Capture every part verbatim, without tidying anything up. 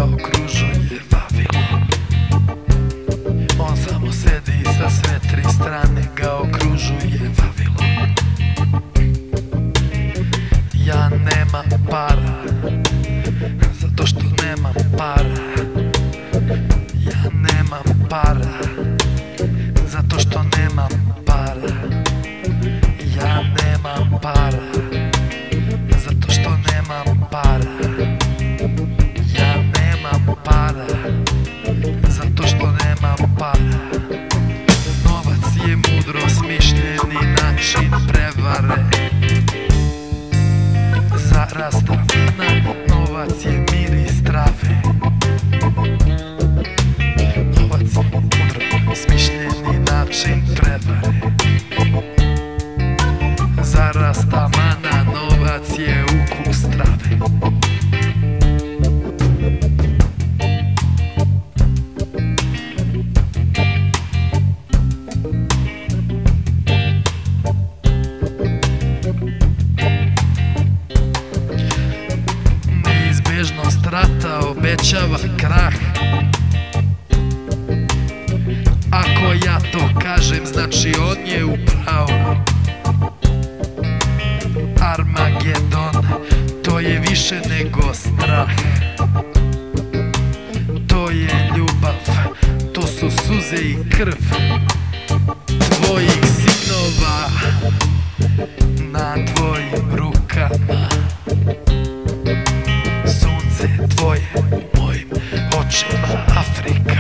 okružuje Vavilon. On samo sedi i sa sve tri strane ga okružuje Vavilon. Ja nemam para, zato što nemam para. Ja nemam para, zato što nemam para. Ja nemam para, zato što nemam para. Ja nemam para, zato što nemam para. Novac je mudro smišljeni način prevare. Za rastavana novac je miris trave. Novac je mudro smišljeni način prevare. Za rastavana novac je ukus trave. Neizbežnost rata obećava krah. Ako ja to kažem, znači on je u pravu. Armagedon, to je više nego strah. To je ljubav, to su suze i krv tvojih sinova na tvojim rukama. Sunce tvoje u mojim očima. Afrika,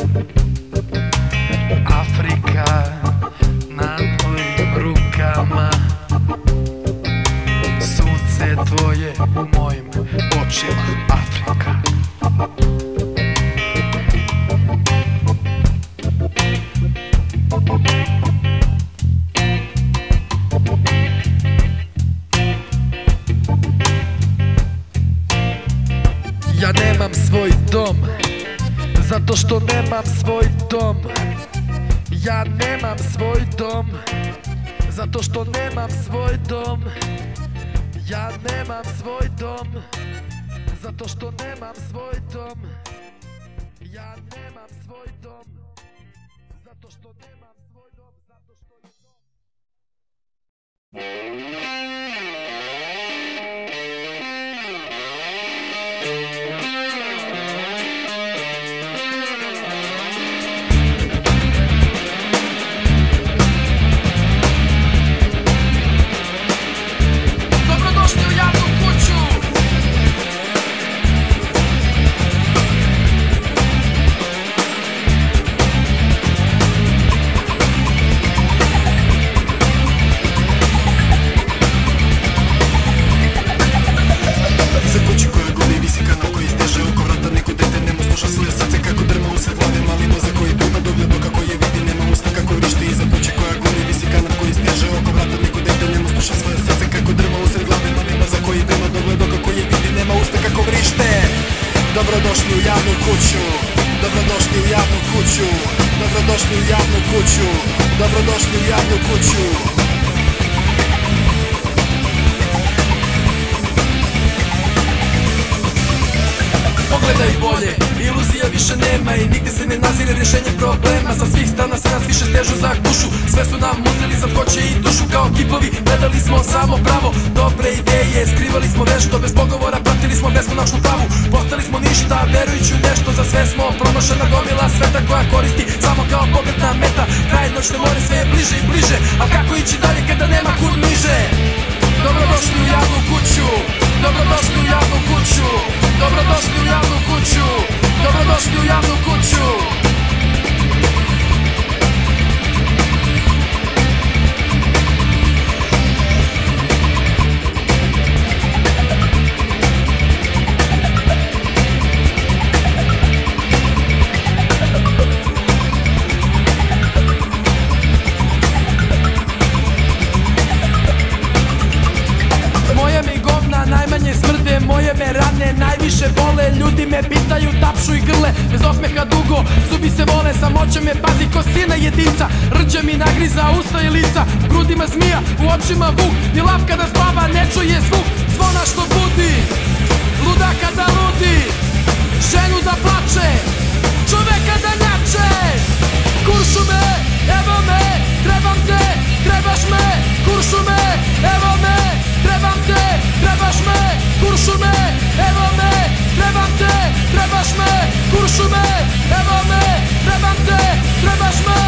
Afrika na tvojim rukama. Sunce tvoje u mojim očima. Afrika. Ja nemam svoj dom, zato što nemam svoj dom. Ja nemam svoj dom, zato što nemam svoj dom. Ja nemam svoj dom, zato što nemam svoj dom. Ja nemam svoj dom, zato što nemam svoj dom, zato što je dom. Dobrodošli u javnu kuću, dobrodošli u javnu kuću, dobrodošli u javnu kuću, dobrodošli u javnu kuću. Pogledaj bolje, iluzija više nema i nigde se ne nazire rješenje problema. Sa svih strana se nas više stežu za dušu. Sve su nam uzeli, sad hoće i dušu. Kao kipovi gledali smo samo pravo. Dobre ideje, skrivali smo vešto. Bez pogovora pratili smo beskonačnu pravu. Postali smo ništa, verujući u nešto. Za sve smo promašena gomila sveta koja koristi samo kao pokretna meta. Kraj noćne more sve je bliže i bliže. A kako ići dalje kada nema kud niže? Dobrodošli u javnu kuću, dobrodošli u javnu kuću, dobrodošli u javnu kuću, dobrodošli u javnu kuću. Najmanje smrde, moje me rane najviše bole. Ljudi me pitaju, tapšu i grle, bez osmeha dugo, zubi se vole. Samoće me pazi ko sina jedinca, rđe mi nagriza usta i lica. Grudima zmija, u očima vuk, ni lav kada spava ne čuje zvuk zvona što budi, luda kada ludi. ženu da plače, čoveka da njače. Kuršume, evo me, trebam te, trebaš me. Kuršume, evo me, trebam te, trebaš me. Kuršume, evo me, trebam te, trebaš me. Kuršume, evo me, trebam te, trebaš me.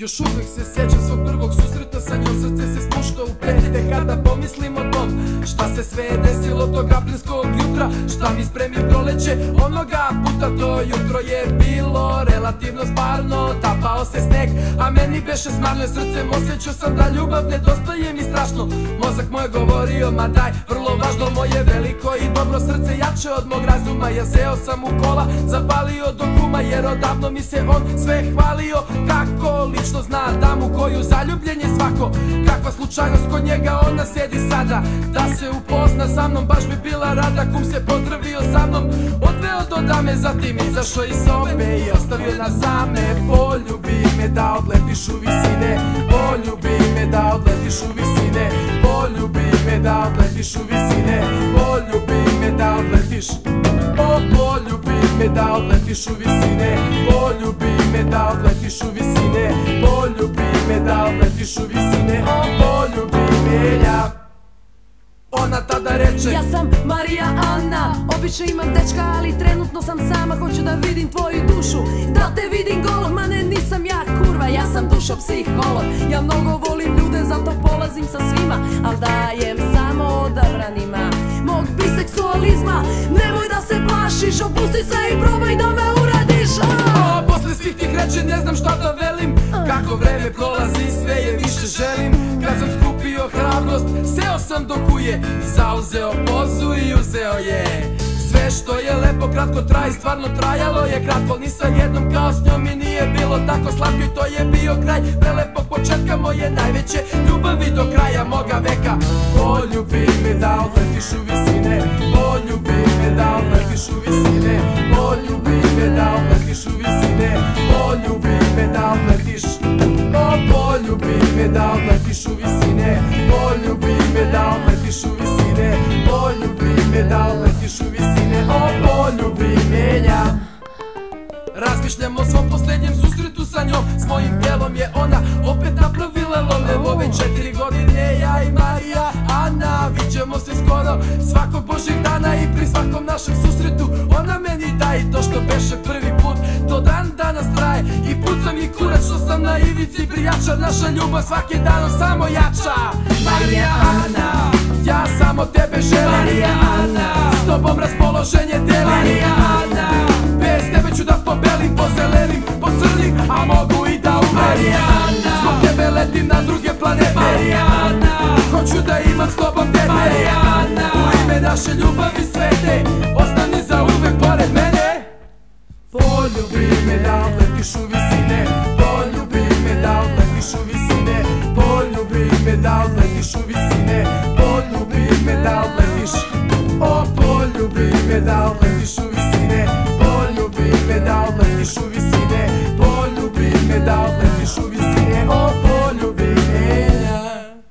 Još uvek se sećam svog prvog susreta sa njom, srce se spušta u pete kada pomislim o tom šta se sve je desilo tog aprilskog jutra. Šta mi spremi proleće onoga puta, to jutro je bilo relativno sparno. Tapao se sneg, a meni beše smarno, srcem osjećao sam da ljubav nedostaje mi strašno. Mozak moj je govorio, ma daj, vrlo važno, moje veliko i dobro srce jače od mog razuma. Ja seo sam u kola, zapalio do kuma, jer odavno mi se on sve hvalio. Kako lično zna damu koju zaljubljen je svako, kakva slučajnost kod njega ona sedi sada. Da se upozna sa mnom baš bi bila rada, kum se pozdravio sa mnom, odveo do dame, zatim izašao iz sobe i ostavio nas same. Poljubi me da odletiš u visine, poljubi me da odletiš u visine, poljubi me da odletiš u visine, poljubi me da odletiš, o poljubi me da odletiš u visine, poljubi me da odletiš u visine, poljubi me da odletiš u visine, o poljubi me ja. Ona tada reče: ja sam Marija Ana, obično imam dečka, ali trenutno sam sama, hoću da vidim tvoju dušu, da te vidim golom, ma ne, nisam ja kurva, ja sam dušopsiholog. Ja mnogo volim ljude, zato polazim sa svima, al dajem samo odabranima mog biseksualizma. Nemoj da se plašiš, opusti se i probaj da me uradiš. O, posle svih tih reči ne znam šta da velim, kako vreme prolazi sve je više želim. Kad sam skupio hrabrost, seo sam do kuje, zauzeo pozu i uzeo je. Sve što je lepo kratko traje, stvarno trajalo je kratko. Ni sa jednom kao s njom mi nije bilo tako slatko, i to je bio kraj prelepog početka moje najveće ljubavi do kraja moga veka. Poljubi me da odletiš u visine, poljubi me da odletiš u visine, poljubi me da odletiš u visine, poljubi me da odletiš, o poljubi me da odletiš u visine, poljubi me da odletiš u visine, poljubi me da odletiš u visine, o poljubi me ja. Razmišljam o svom posljednjem susretu sa njom, s mojim djelom je ona opet napravila lom. Ove četiri godine ja i Marija Ana viđemo se skoro svakog božjeg dana, i pri svakom našem susretu ona meni daje to što beše prvi put, do dan danas traje. I pucam i kurac što sam na ivici prijača, naša ljubav svakim danom samo jača. Marija Ana, ja samo tebe želim, Marija Ana, s tobom raspoloženje delim, Marija Ana, bez tebe ću da pobelim, pozelenim, pocrnim, a mogu i da umrem. Marija Ana, zbog tebe letim na druge planete. Marija Ana, hoću da imam s tobom dete. Marija Ana, u ime naše ljubavi svete, ostani za uvek pored mene. Poljubi me da odletiš u visine, poljubi me da odletiš u visine, poljubi me da odletiš u visine, poljubi me da odletiš, o poljubi me da odletiš u visine, poljubi me da odletiš u visine, poljubi me da odletiš u visine, o poljubi me ja.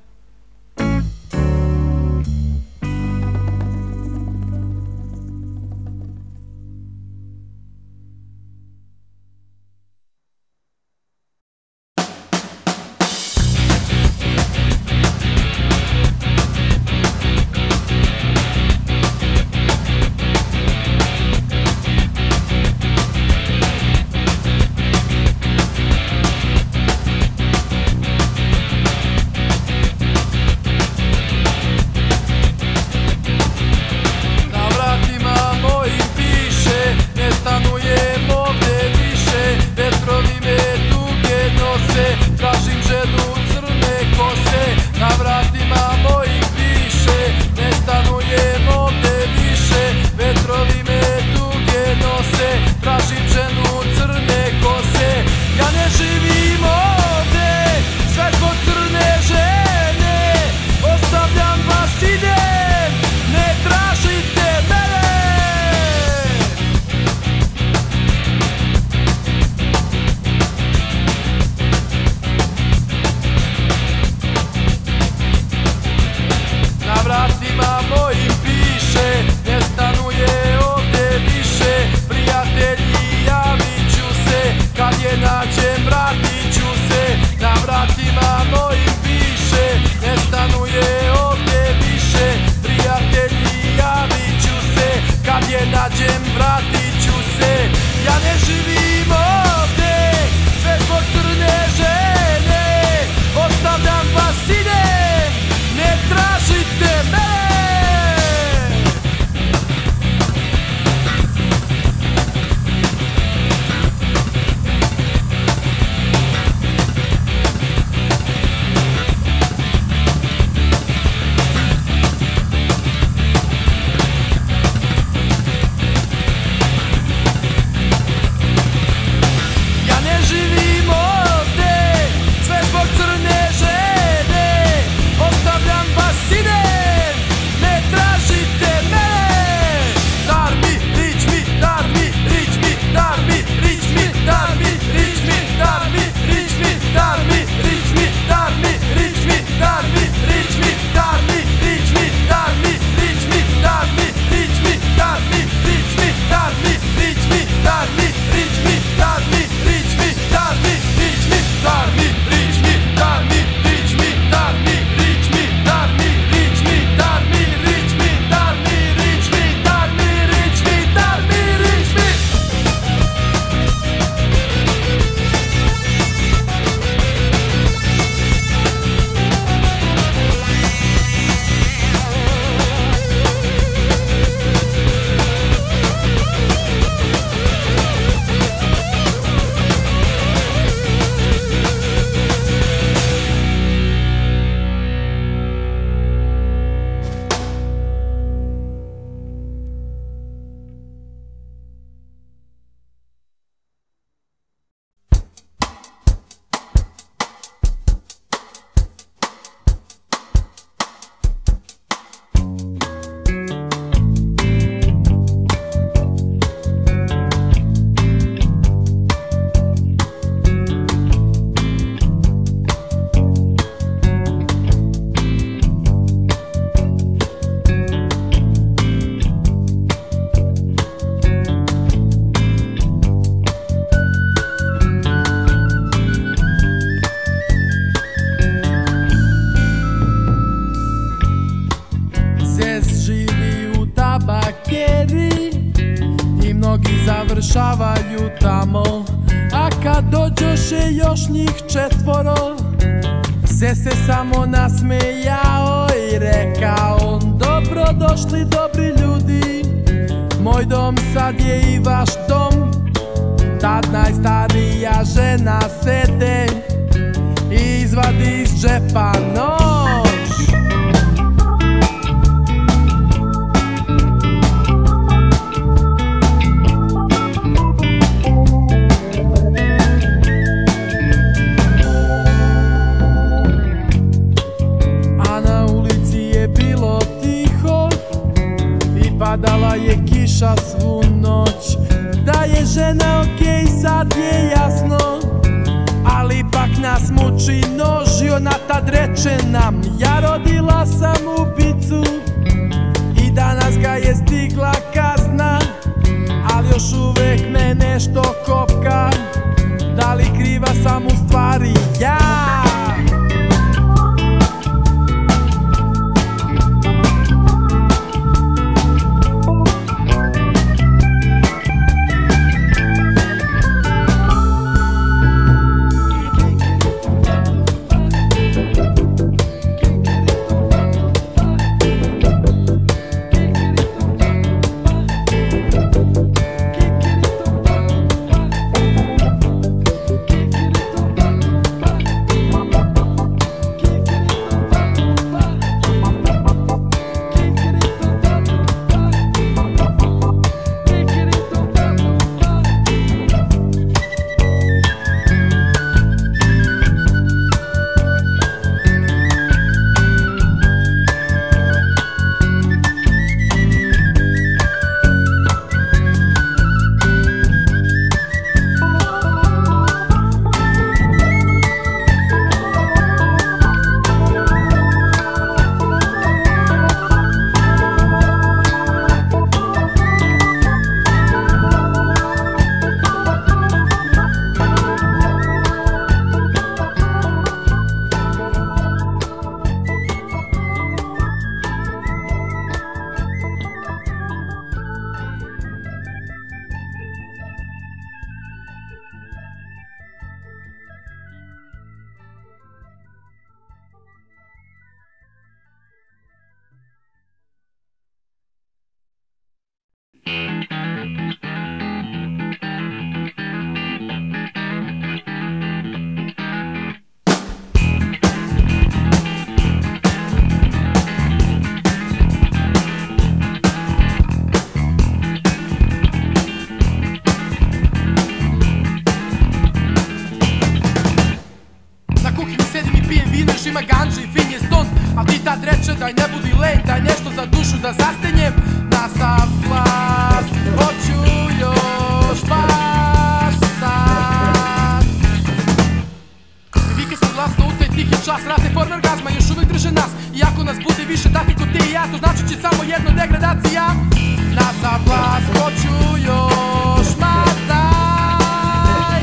nađem, vratit ću se. Ja ne živim ovdje, sve zbog crne žene. i završavaju tamo. A kad dođoše još njih četvoro, se se samo nasmejao i rekao: dobro došli dobri ljudi, moj dom sad je i vaš dom. Tad najstarija žena sede i izvadi iz džepa nož. A na ulici je bilo tiho i padala je kiša svu noć. Da je žena okej, sad je jasno, ali ipak nas muči nož. I ona tad reče nam: ja rodila sam ubicu i danas ga je stigla kazna, ali još uvek me nešto kopka, da li kriva sam u stvari ja? Ima ganđe i fin je ston, al ti tad reče daj ne budi lenj, daj nešto za dušu da zastenjem. Na sav glas hoću još baš sad. Vike smo glasno u taj tihi čas, razne forme orgazma još uvek drže nas. Iako nas bude više takvi ko ti i ja, to znači će samo jedno degradacija. Na sav glas hoću još baš daj.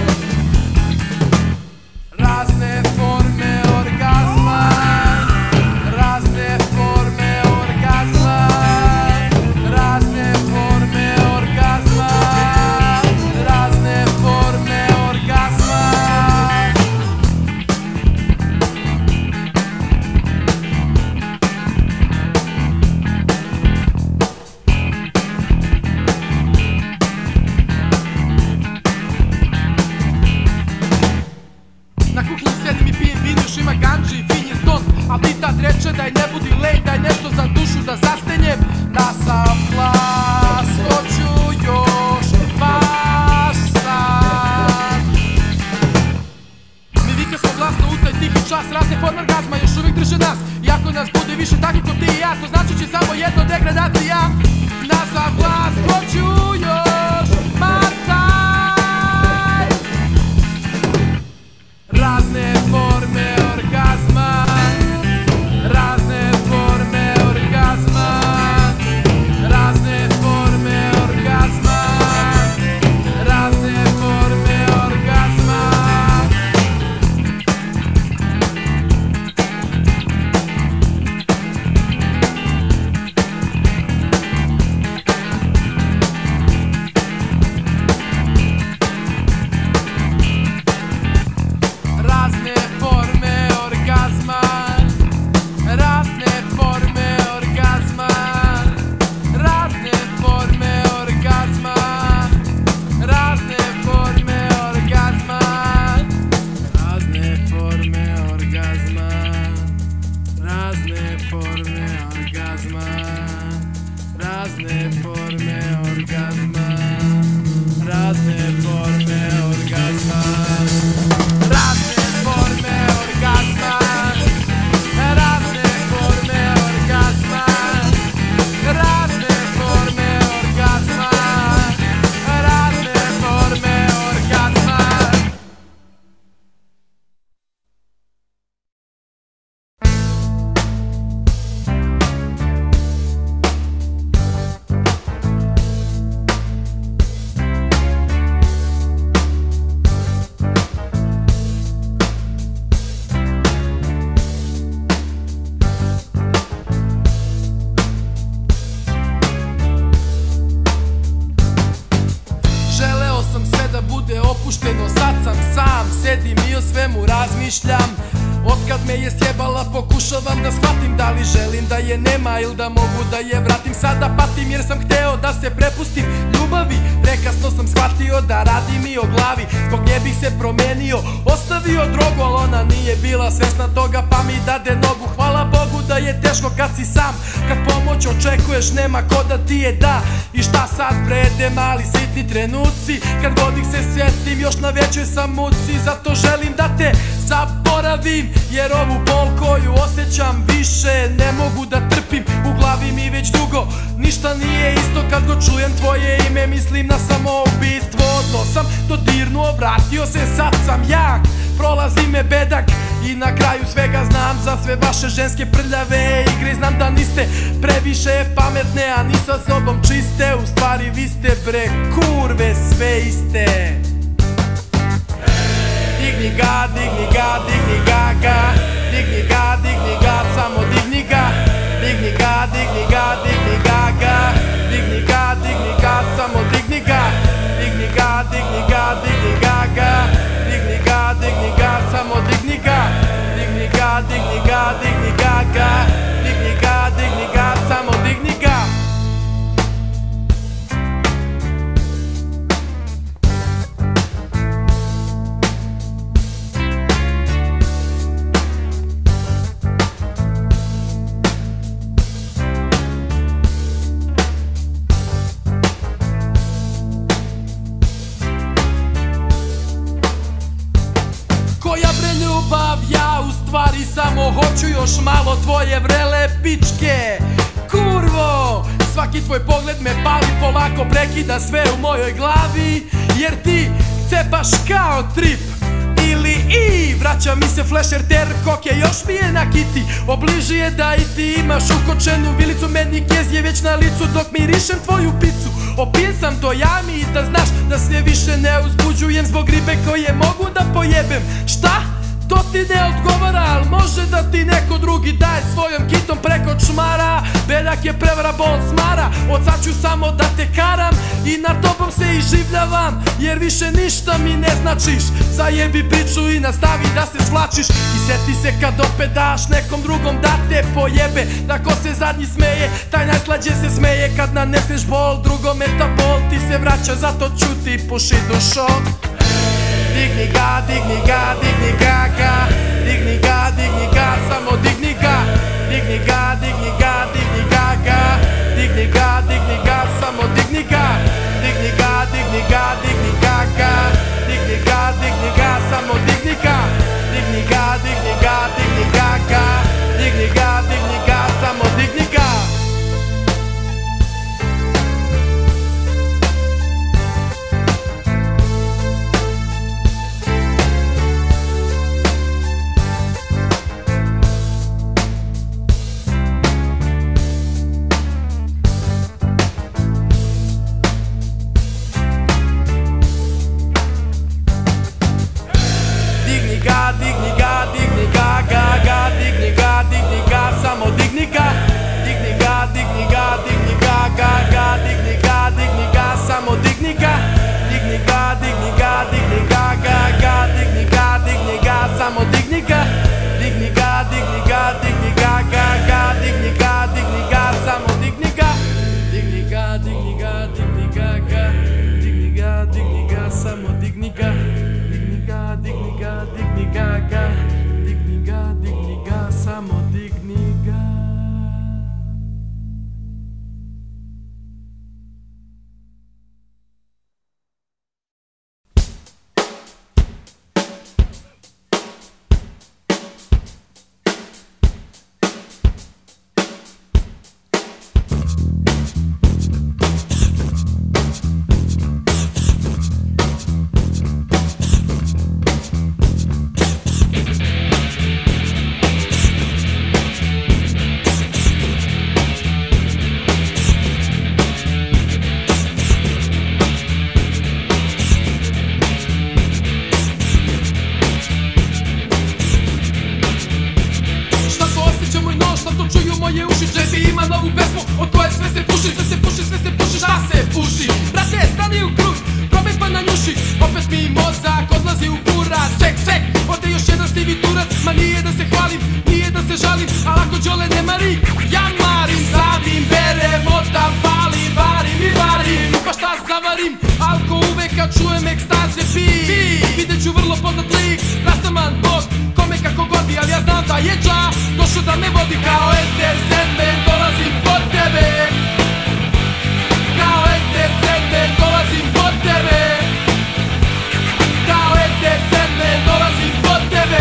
Razne forme orgazma, razne forme orgazma, razne forme orgazma, razne forme orgazma. Na kuhinji sedim i pijem vino, još ima ganđe i fin je ston, al ti tad reče daj ne budi lenj, daj nešto za dušu da zastenjem. Na sav glas hoću još baš sad. Mi vike smo glasno u taj tihi čas, razne forme orgazma još uvek drže nas. Iako nas bude više takvi ko ti i ja, to znači će samo jedno degradacija. Na sav glas hoću još baš sad. Razne forme orgazma, razne forme orgazma, razne forme orgazma, razne forme orgazma. razne forme orgazma, razne forme orgazma, razne forme orgazma, razne forme orgazma, razne forme orgazma, razne forme orgazma. Želeo sam sve da bude opušteno, sad sam sam, sedim i o svemu razmišljam. Otkad me je sjebala pokušavam da shvatim da li želim da je nema ili da mogu da je vratim. Sada patim jer sam hteo da se prepustim ljubavi, prekasno sam shvatio da radi mi o glavi. Zbog nje bih se promenio, ostavio drogu, ali ona nije bila svesna toga pa mi dade nogu. Hvala Bogu da je teško kad si sam, kad pomoć očekuješ nema ko da ti je da. I šta sad vrede mali sitni trenuci, kad god ih se sjetim još na većoj sam muci. Zato želim da te zaboravim, jer ovu bol koju osjećam više ne mogu da trpim. U glavi mi već dugo ništa nije isto, kad god čujem tvoje ime mislim na samoubistvo. Odno sam dodirnuo, vratio se, sad sam jak, prolazi me bedak i na kraju svega znam za sve vaše ženske prljave igre. Znam da niste previše pametne, a ni sa sobom čiste, u stvari vi ste bre kurve sve iste. Digni ga, digni ga, digni ga ga, digni ga, digni ga, samo digni ga. Digni ga, digni ga, digni ga ga, digni ga, digni ga, samo digni ga. Digni ga, digni ga, digni ga ga, digni ga, digni ga, samo digni ga. Digni ga, digni ga, digni ga ga, digni ga, digni ga, samo digni ga. Koja bre ljubav, ja u stvari samo hoću još malo tvoje vrele pičke. Kurvo, svaki tvoj pogled me pali, polako prekida sve u mojoj glavi, jer ti cepaš kao trip. Ili i vraća mi se flasher ter koke, još mi je na kiti. Obliži je da i ti imaš ukočenu vilicu, meni kez je već na licu dok mirišem tvoju picu. Opijen sam do jami i da znaš da sve više ne uzbuđujem zbog ribe koje mogu da pojebem. Šta? To ti ne odgovara, al može da ti neko drugi daje svojom kitom preko čmara. Bedak je prevara, bol smara, od sad ću samo da te karam i na tobom se iživljavam, jer više ništa mi ne značiš. Zajebi priču i nastavi da se svlačiš i seti se kad opet daš nekom drugom da te pojebe. Da ko se zadnji smeje, taj najslađe se smeje. Kad naneseš bol, drugom metabol ti se vraća, zato ćuti, puši dušo. Digni ga, digni ga, digni ga ga, digni ga, digni ga, samo digni ga. Digni ga, digni ga, digni ga ga, digni ga, digni ga, samo digni ga. Digni ga, digni ga, digni ga ga, digni ga, digni ga, samo digni ga. Digni ga, digni ga, digni ga ga, digni ga, digni ga, samo digni ga. pesmu od koje sve se puši, sve se puši, sve se puši, šta se puši? Brate, stani u krug, probaj pa na njuši, opet mi mozak odlazi u kurac. Sek, sek, ode još jedan stivi turac, ma nije da se hvalim, nije da se žalim, al ako Đole ne mari, ja marim, savim, berem, otam, palim, varim i varim, pa šta zavarim, alko uvek kad čujem ekstaze pi, vidjet ću vrlo poznat lik, rastaman bog, kome kako godi, ali ja znam da je dža došao da me vodi. Kao Enter Sandman dolazim pod tebe, kao Enter Sandman dolazim pod tebe, kao Enter Sandman dolazim pod tebe,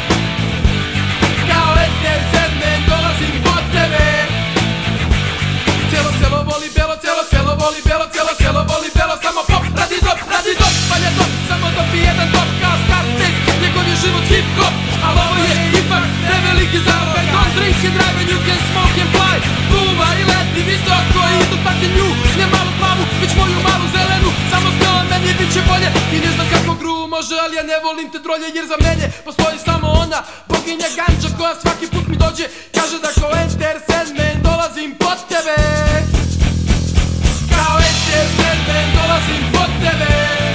kao Enter Sandman dolazim pod tebe. Cijelo selo voli belo, cijelo selo voli belo, cijelo selo voli belo, samo pop, radi dop, radi dop, palje dop, samo dop i jedan dop, kao Scarface, njegov je život hip hop, al ovo je ipak preveliki zarobaj. Don't drink and drive and you can smoke and fly, pluva i leti visoko i dotakne nju, ne malu plavu, već moju malu zelenu, samo s njom meni bit će bolje i ne znam kako gru može, ali ja ne volim te drolje, jer za mene postoji samo ona boginja ganđa koja svaki put mi dođe, kaže da kao Enter Sandman dolazim pod tebe, kao Enter Sandman dolazim pod tebe,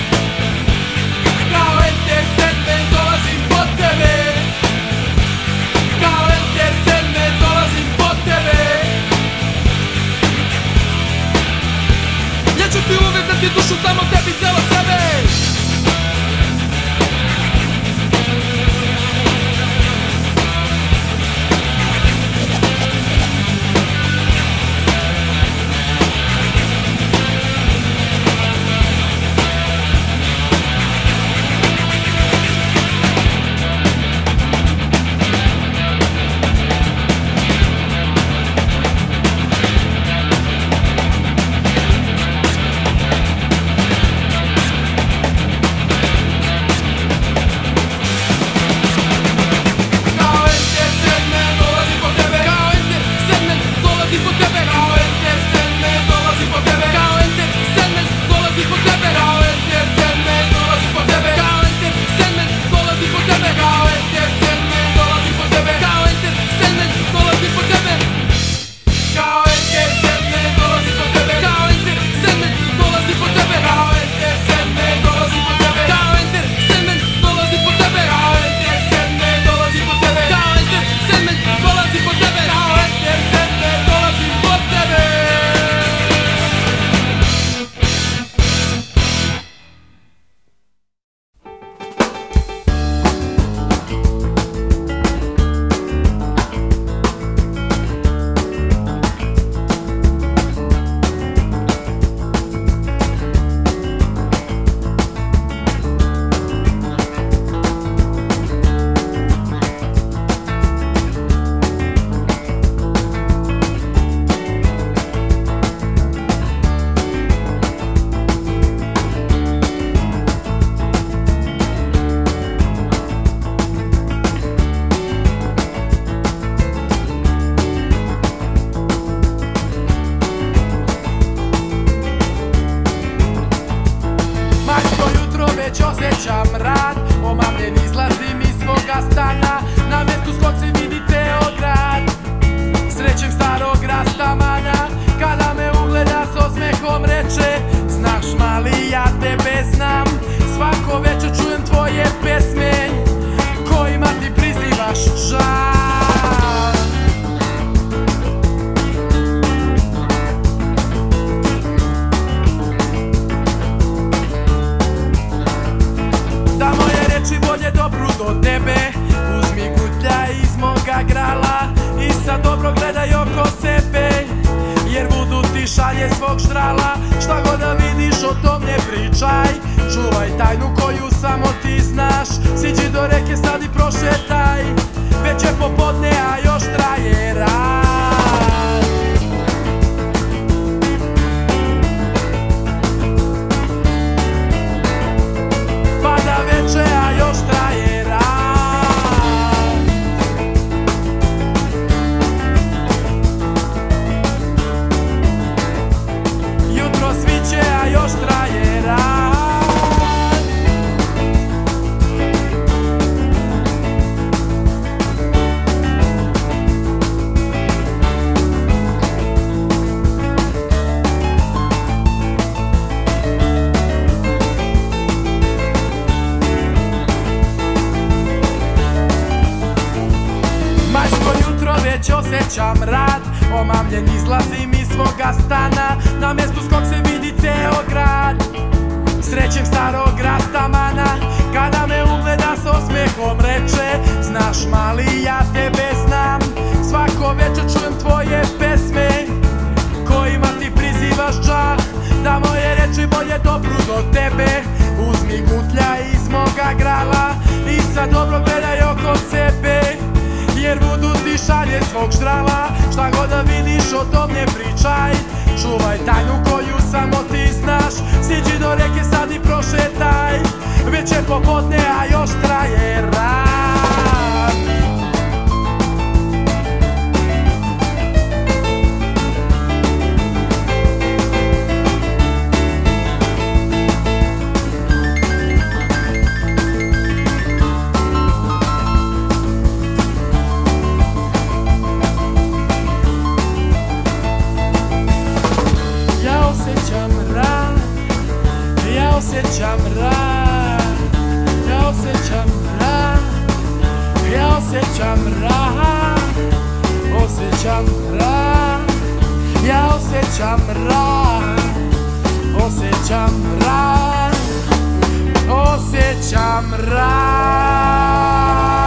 kao Enter Sandman dolazim pod tebe, kao Enter Sandman dolazim pod tebe. Ja ću ti uvek dati dušu, samo tebi celo sebe. Osjećam rad, omamljen izlazim iz svoga stana, na mestu skog se vidi ceo grad. Srećem starog rastamana, kada me ugleda s osmehom reče: znaš mali, ja tebe znam, svako večer čujem tvoje pesme, kojima ti prizivaš žal. Bolje dobru do tebe, uzmi gutlja iz moga grala i sad dobro gledaj oko sebe, jer vudu ti šalje svog štrala. Šta god da vidiš o tom ne pričaj, čuvaj tajnu koju samo ti znaš. Siđi do reke sad i prošetaj, već je popodne a još traje rad. Pada veče a još traje rad. Jutro sviće a još traje rad. osjećam rad, omamljen izlazim iz svoga stana, na mjestu s kog se vidi ceo grad. Srećem starog rastamana, kada me ugleda s osmehom reče: znaš mali, ja tebe znam, svako večer čujem tvoje pesme, kojima ti prizivaš čah, da moje reči bolje dopru do tebe. Uzmi gutlja iz moga grala i sad dobro gledaj oko sebe, jer vudu ti šalje svog ždrala. Šta god da vidiš o tom ne pričaj, čuvaj tajnu koju samo ti znaš. Siđi do reke sad i prošetaj, već je popodne a još traje rad. Osjećam rad, ja osjećam rad, ja osjećam rad, osjećam rad, ja osjećam rad, osjećam rad, osjećam rad.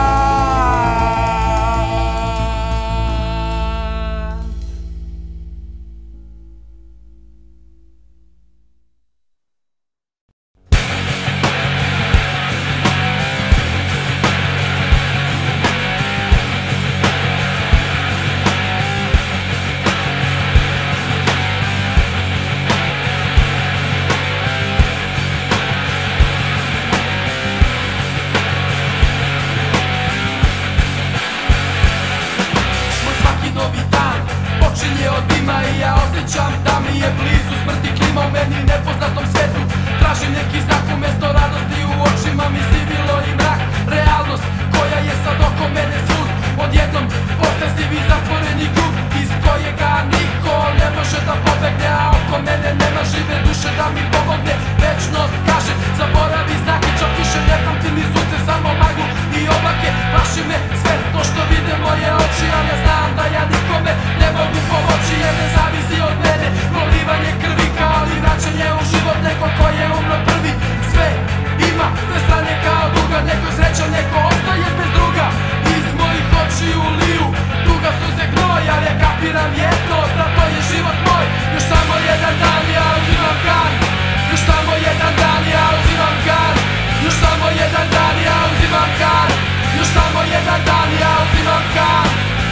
Počinje od dima i ja osjećam da mi je blizu smrti, klima u meni nepoznatom svetu. Tražim neki znak umjesto radosti, u očima mi sivilo i mrak. Realnost koja je sad oko mene svud, odjednom postaje sivi zatvoreni krug iz kojega niko ne može da pobegne, a oko mene nema žive duše da mi pomogne. Večnost kaže zaboravi znake, čak više ne pamtim ni sunce, samo maglu i oblake. Plaši me sve to što vide moje oči, ali ja znam da ja nikome ne mogu pomoći, jer ne zavisi od mene prolivanje krvi, kao i vraćanje u život neko ko je umro prvi. Sve ima dve strane kao duga, neko sreća, neko ostaje bez druga. Iz mojih očiju liju tuga suze gnoj, ali ja kapiram jedno, da to je život moj. Još samo jedan dan ja uzimam gan, još samo jedan dan ja uzimam gan, još samo jedan dan ja uzimam gan, još samo jedan dan ja uzimam gan.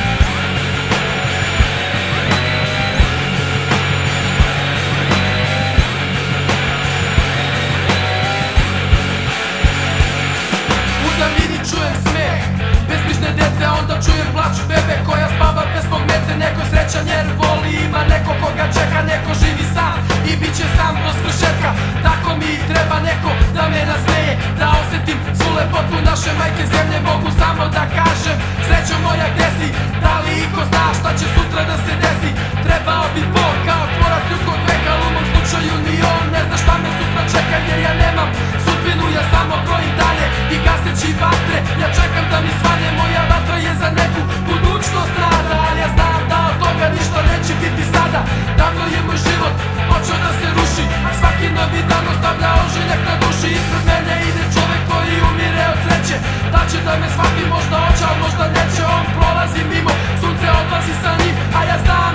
Čujem smeh bezbrižne dece, onda čujem plač bebe koja spava bez svog mece. Neko je srećan jer voli, ima neko koga čeka, neko živi sam i bit će sam do svršetka. Tako mi treba neko da me nasmeje, da osjetim svu lepotu naše majke zemlje. Mogu samo da kažem srećo moja gde si, da li iko zna šta će sutra da se desi. Trebao bi Bog kao tvorac ljudskog veka, ali u mom slučaju ni on ne zna šta me sutra čeka, jer ja nemam sudbinu, ja samo brojim dalje i gaseći vatre. Ja čekam da mi svane, moja vatra je za neku budućnost nada, ali ja znam da od toga ništa neće biti sada. Davno je moj život počeo da se ruši, svaki novi dan ostavlja ožiljak na duši. Ispred mene ide čovek koji umire od sreće, da će da me svaki možda hoće, ali možda neće. On prolazi mimo, sunce odlazi sa njim, a ja znam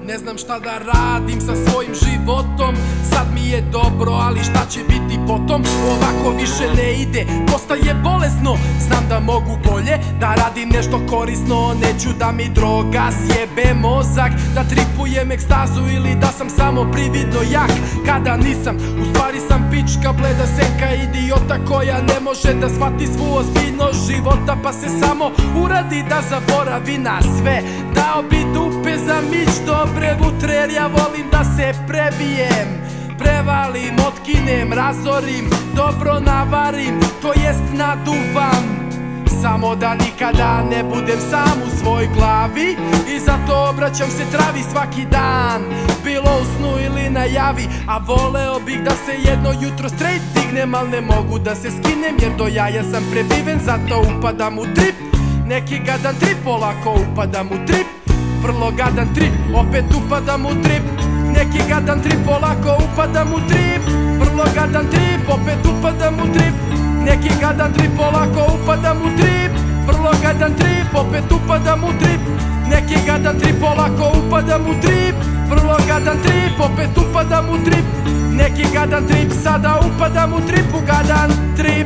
Ne znam šta da radim sa svojim životom. Sad mi je dobro, ali šta će biti potom? Ovako više ne ide, postaje bolesno. Znam da mogu bolje, da radim nešto korisno. Neću da mi droga sjebe mozak, da tripujem ekstazu ili da sam samo prividno jak. Kada nisam, u stvari sam pička, bleda senka idiota koja ne može da shvati svu ozbiljnost života, pa se samo uradi da zaboravi na sve. Dao bi dupe za mić dobre vutre, jer ja volim da se prebijem, prevalim, otkinem, razorim, dobro navarim, to jest naduvam. Samo da nikada ne budem sam u svoj glavi, i zato obraćam se travi svaki dan, bilo u snu ili na javi. A voleo bih da se jedno jutro straight dignem, al ne mogu da se skinem, jer do jaja sam prebiven, zato upadam u trip. Neki gadan trip, polako upadam u trip. Vrlo gadan trip, opet upadam u trip. Neki gadan trip, polako upadam u trip. Vrlo gadan trip, opet upadam u trip. Neki gadan trip, polako upadam u trip. Vrlo gadan trip, opet upadam u trip. Neki gadan trip, polako upadam u trip. Vrlo gadan trip, opet upadam u trip. Neki gadan trip, sada upadam u trip, u gadan trip.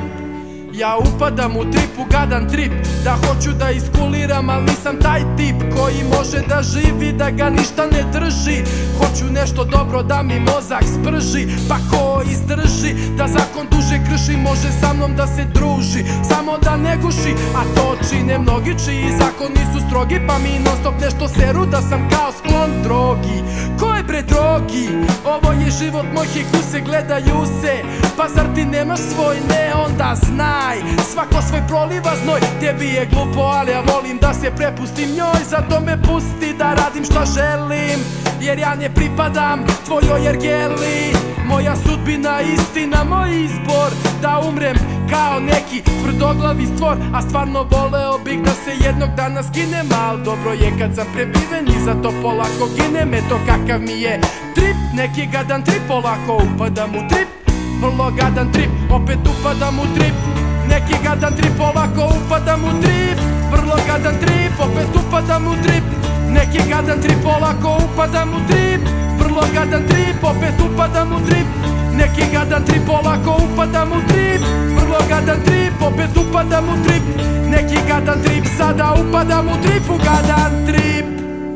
Ja upadam u trip, u gadan trip, da hoću da iskuliram, al nisam taj tip koji može da živi, da ga ništa ne drži. Hoću nešto dobro da mi mozak sprži, pa ko izdrži da zakon duže krši, može sa mnom da se druži, samo da ne guši. A to čine mnogi čiji zakoni su strogi, pa mi non stop nešto seru da sam kao sklon drogi. Ko je bre drogi? Ovo je život moj, hikuse gledaju se. Pa zar ti nemaš svoj? Ne, onda znaj, svako svoj proliva znoj. Tebi je glupo, ali ja volim da se prepustim njoj, zato me pusti da radim šta želim, jer ja ne pripadam tvojoj ergeli. Moja sudbina, istina, moj izbor, da umrem kao neki tvrdoglavi stvor. A stvarno voleo bih da se jednog dana skinem, al dobro je kad sam prebiven i zato polako ginem. Eto kakav mi je trip, neki gadan trip, polako upadam u trip. Vrlo gadan trip, opet upadam u trip. Neki gadan trip, polako upadam u trip. Vrlo gadan trip, opet upadam u trip. Neki gadan trip, polako upadam u trip. Vrlo gadan trip, opet upadam u trip. Neki gadan trip, polako upadam u trip. Vrlo gadan trip, opet upadam u trip. Neki gadan trip, sada upadam u trip, u gadan trip.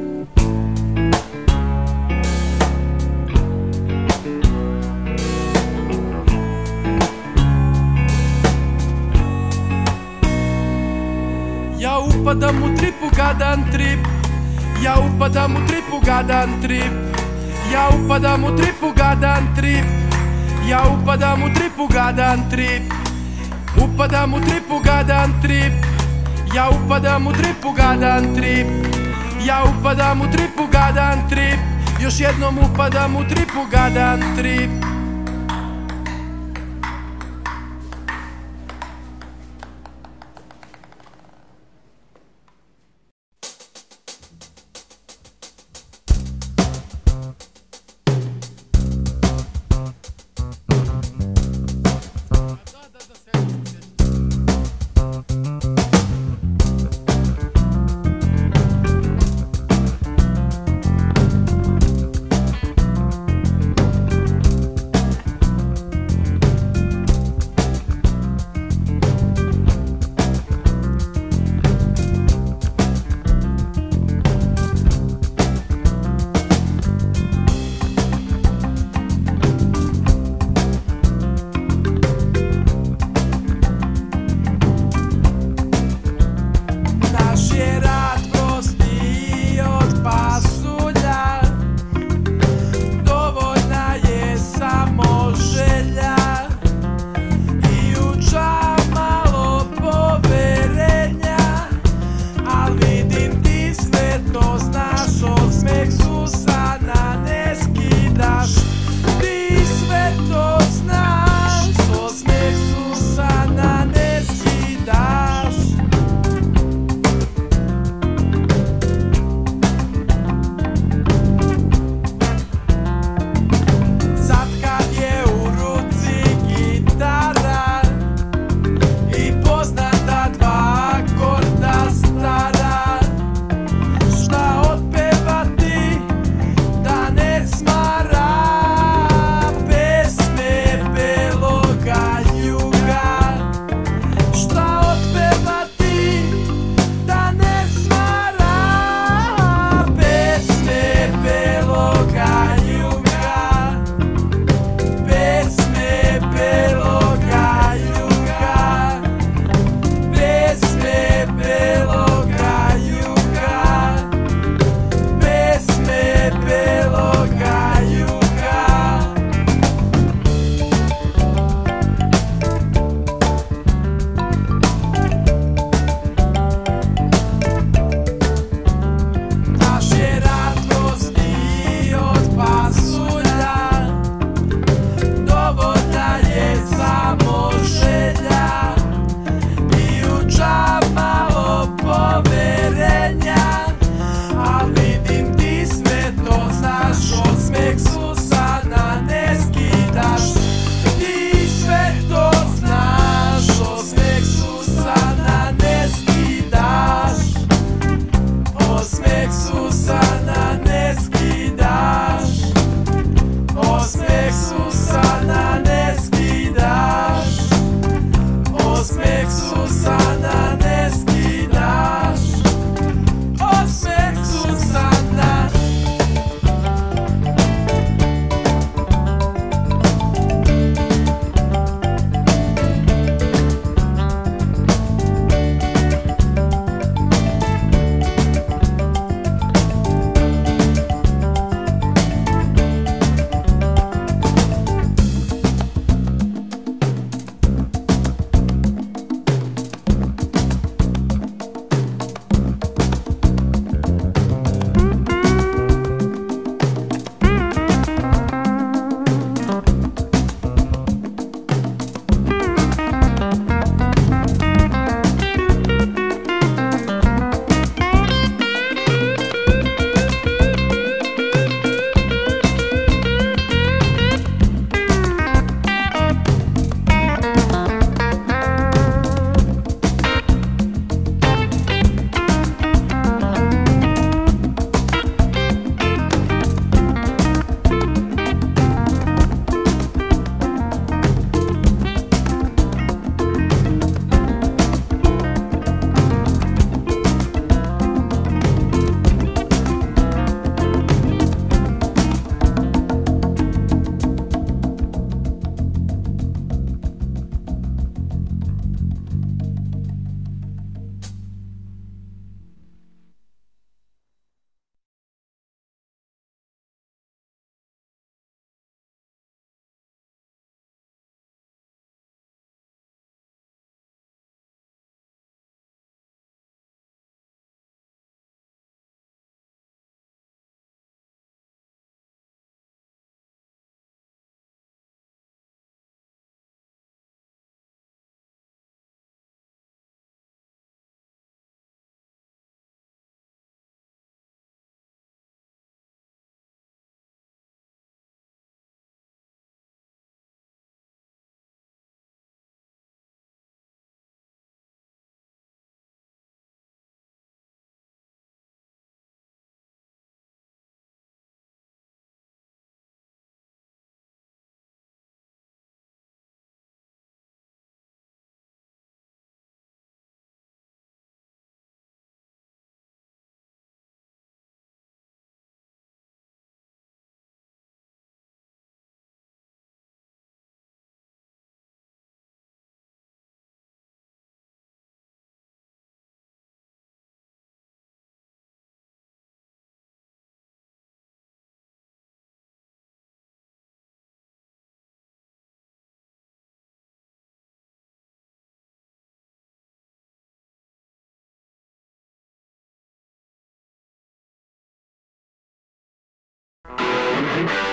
Ja upadam u trip, u gadan trip. Ja upadam u trip, u gadan trip. Ja upadam u trip, u gadan trip. Ja upadam u trip, u gadan trip. Upadam u trip, u gadan trip. Ja upadam u trip, u gadan trip. Ja upadam u trip, u gadan trip. Još jednom upadam u trip, u gadan trip. Osmeh s usana ne skidaš, osmeh s usana. Thank you.